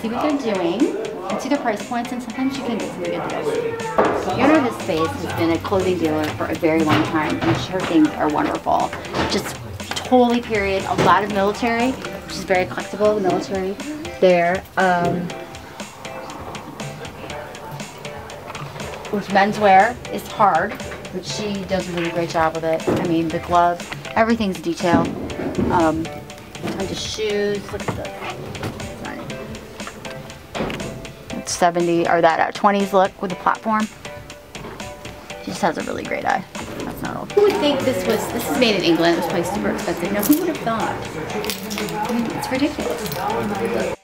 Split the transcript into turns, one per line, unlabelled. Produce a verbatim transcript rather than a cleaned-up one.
see what they're doing, and see their price points, and sometimes you can get some good deals. The owner of this space has been a clothing dealer for a very long time, and her things are wonderful. Just totally period. A lot of military, which is very collectible. The military there. Um, with menswear is hard, but she does a really great job with it. I mean, the gloves, everything's detailed. Um, tons of shoes. Look at this. It's seventy or that uh, twenties look with the platform. She just has a really great eye. That's not old. Who would think this was? This is made in England. This place is super expensive. No, who would have thought? I mean, it's ridiculous.